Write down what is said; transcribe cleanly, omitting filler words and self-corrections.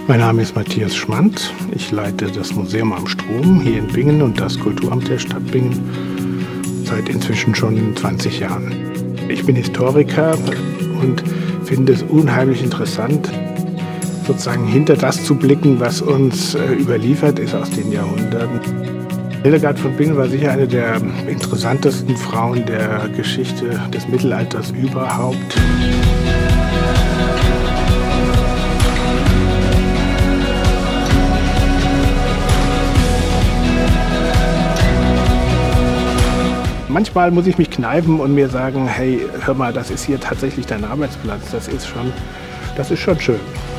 Mein Name ist Matthias Schmand. Ich leite das Museum am Strom hier in Bingen und das Kulturamt der Stadt Bingen seit inzwischen schon 20 Jahren. Ich bin Historiker und finde es unheimlich interessant, sozusagen hinter das zu blicken, was uns überliefert ist aus den Jahrhunderten. Hildegard von Bingen war sicher eine der interessantesten Frauen der Geschichte des Mittelalters überhaupt. Manchmal muss ich mich kneifen und mir sagen, hey, hör mal, das ist hier tatsächlich dein Arbeitsplatz. Das ist schon schön.